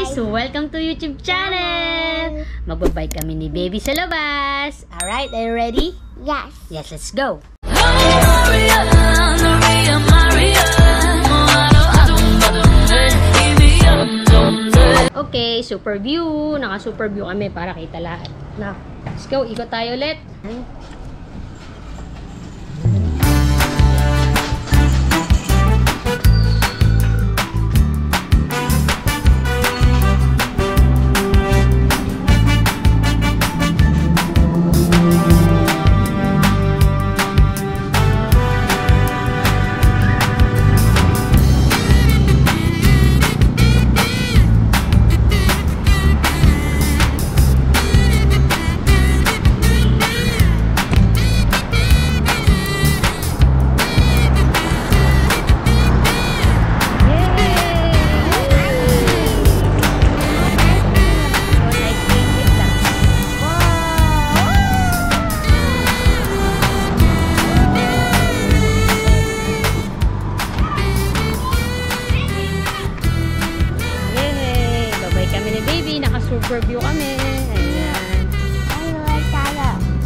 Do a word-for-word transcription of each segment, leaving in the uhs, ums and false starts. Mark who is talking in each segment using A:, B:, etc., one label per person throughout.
A: guys! Welcome to YouTube channel! Magbabay kami ni baby sa labas. Alright, are you ready?
B: Yes.
A: Yes, let's go! Okay, Superview. Naka-Superview kami para kita lahat. Na, let's go. Ikot tayo ulit. Superview kami. Ayan.
B: Ano tayo?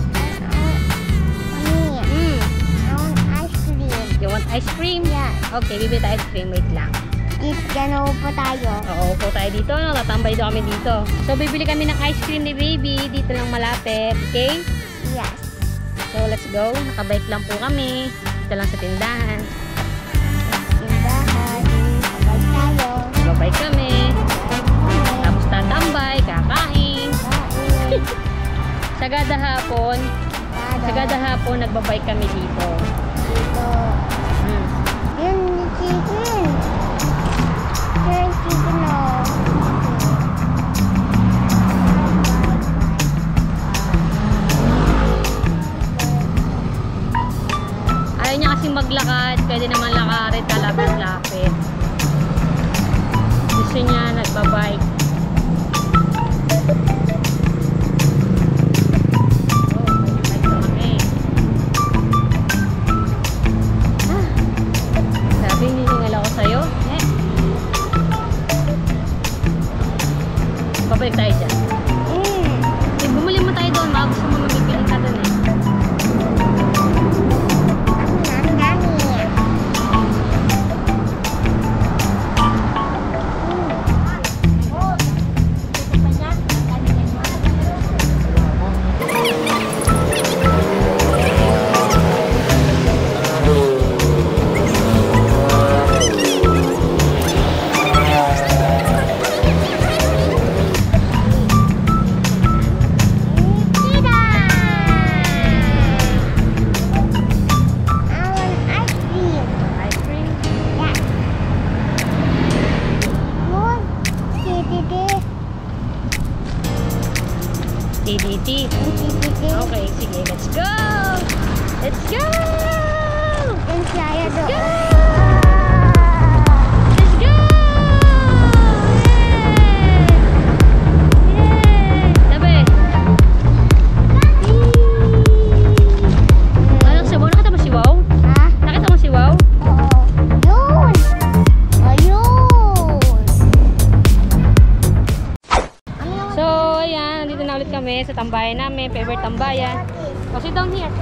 A: Mm.
B: I want ice cream.
A: You want ice cream?
B: Yeah.
A: Okay, bibili tayo ice cream. Wait lang.
B: Dito, gano'n po tayo.
A: Oo, upo tayo dito. No? Tatambay daw kami dito. So, bibili kami ng ice cream ni baby. Dito lang malapit. Okay?
B: Yes.
A: So, let's go. Nakabike lang po kami. Dito lang sa tindahan.
B: Tindahan. Babay tayo.
A: Babay kami. Tapos tatambay, kakain.
B: Kain.
A: Sagada hapon.
B: Tada.
A: Sagada hapon, nagbabay kami dito.
B: Dito.
A: Hmm.
B: Yun, chicken. Yun, chicken o.
A: Ayaw niya kasi maglakad. Pwede naman lakarin, talapit-lapit. Gusto niya nagbabike. Babalik tayo dyan.
B: Mm.
A: Eh, bumili mo tayo doon. Mga gusto mo mamipili ka doon eh.
B: Ang dami.
A: T D T. Okay, sige. Let's go! Let's go!
B: Let's go!
A: Let's go! Yay! Tabi! Anong sabaw? Nakita mo si Wow?
B: Ha?
A: Nakita mo si Wow?
B: Oo. Yun! Ayun!
A: So, ayan. Nandito na ulit kami sa tambayan namin. Favorite tambayan. Oh, sit down here.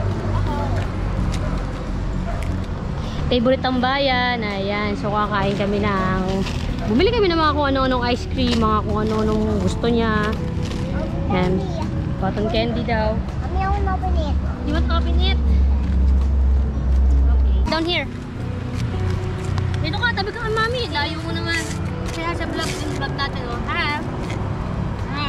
A: Favorite tambayan. Ayan. So, kakain kami ng... Bumili kami ng mga kung ano-anong ice cream. Mga kung ano-anong gusto niya. Ayan. Cotton candy daw.
B: Kami ako open it.
A: You want to open it? Okay. Down here. Dito ka. Tabi ka kay mami. Layo mo naman. Kaya sa vlog, yung vlog natin. Oh. Ha? Ha?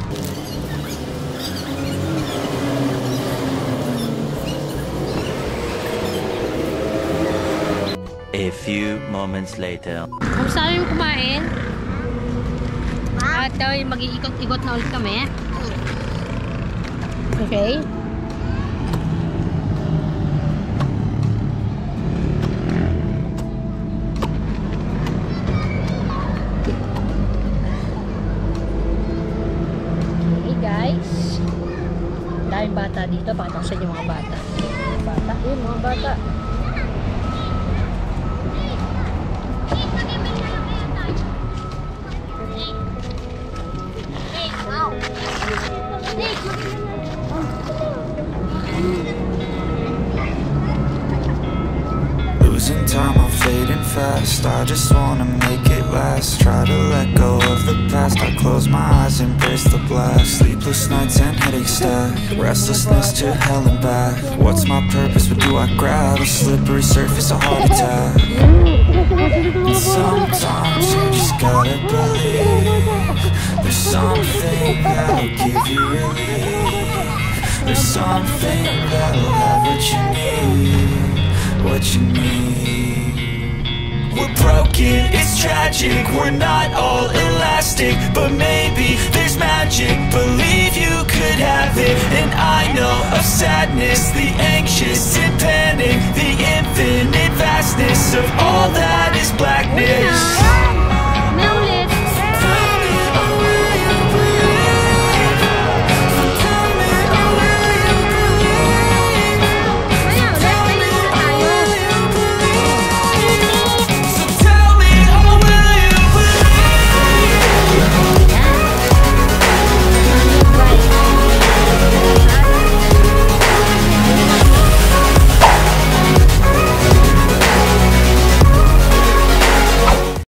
C: A few moments later.
A: Kamusta yung kumain? At uh, mag-iikot-ikot na ulit kami. Okay. Okay guys. Daming bata dito. Pakita ko sa inyo mga bata. Bata. Yun mga bata.
D: fast. I just wanna make it last. Try to let go of the past. I close my eyes, embrace the blast. Sleepless nights and headaches stack. Restlessness to hell and back. What's my purpose? What do I grab? A slippery surface, a heart attack. And sometimes you just gotta believe there's something that'll give you relief. There's something that'll have what you need, what you need. We're broken, it's tragic, we're not all elastic, but maybe there's magic, believe you could have it. And I know of sadness, the anxious and panic, the infinite vastness of all that is blackness.